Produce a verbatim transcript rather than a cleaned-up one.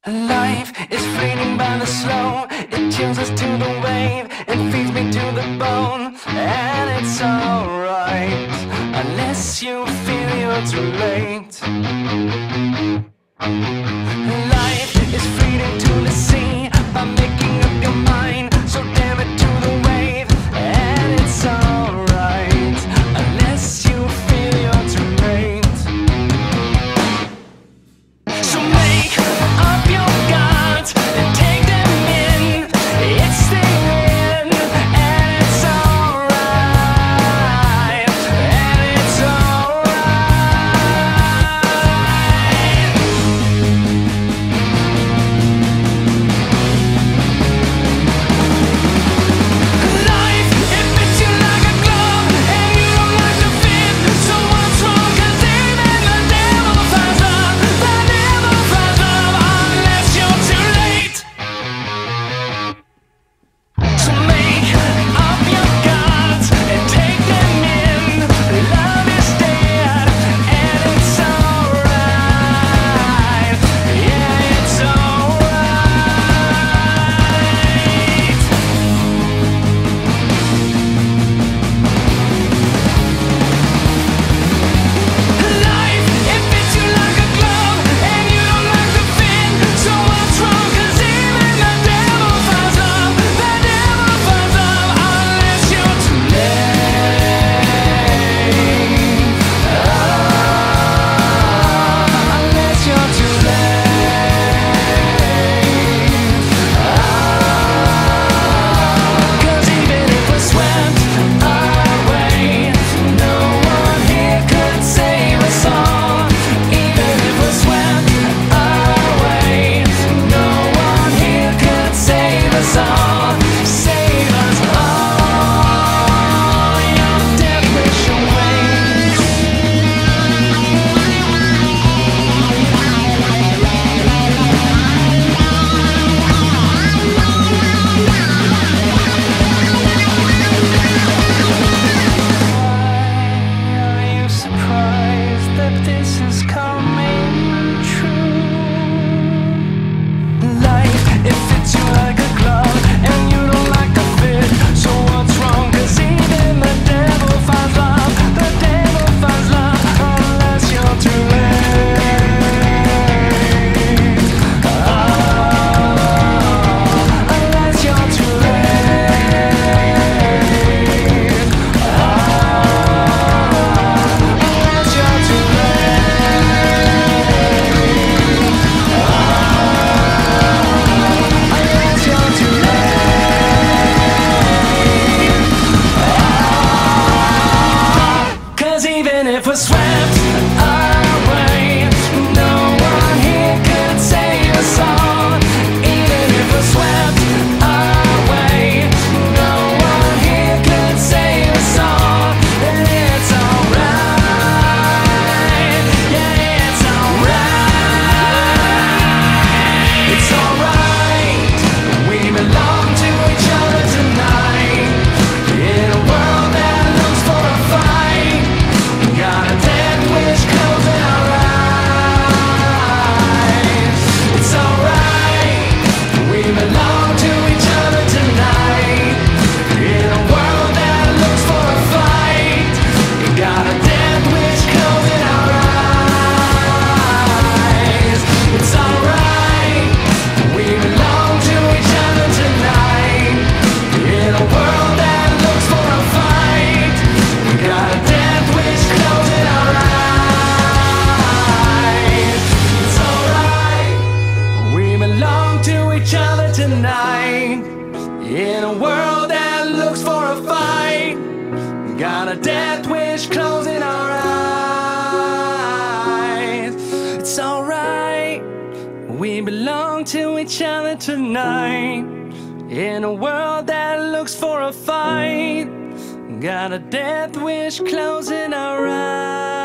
Life is fleeting by the slow. It chills us to the wave and feeds me to the bone. And it's alright, unless you feel you're too late. Life is fleeting to the sea by making up your mind. So damn it to the wave. And it's alright, unless you feel you're too late. So make up your gods and take them in. It's the end, and it's alright, and it's alright. Life, it fits you like a glove, and you don't like to fit. So what's wrong? 'Cause even the devil finds love. The devil finds love unless you're too late. So make up your gods and take them in. Love is dead, and it's alright. Yeah, it's alright. Life, it fits you like a glove, and you don't like to fit. So what's wrong? 'Cause even the devil finds love. The devil finds love unless you're too late. Oh, unless you're too late. Oh, 'cause even if we're swept away, no one here could save us all. Even if we're swept away, no one here could save us all. Save us all. Your death wish awaits. Are you surprised that this is coming true? Life, it fits you like a glove, and you don't like to fit. So what's wrong? 'Cause even the devil finds love. The devil finds love unless you're too late. Oh, unless you're too late. Oh, unless you're too unless you're too late. 'Cause even if we're swept away, no one here could save us all. Even if we're swept away, no one here could save us all. And it's alright, yeah, it's alright. It's alright, we belong to each other tonight. In a world that looks for a fight, got a death wish closing our eyes. It's alright, we belong to each other tonight. In a world that looks for a fight, got a death wish closing our eyes. It's alright, we belong to each other tonight. In a world that looks for a fight, we got a death wish closing our eyes. It's alright, we belong to each other tonight. In a world that looks for a fight, got a death wish closing our eyes. It's alright, we belong to each other tonight. In a world that looks for a fight, got a death wish closing our eyes.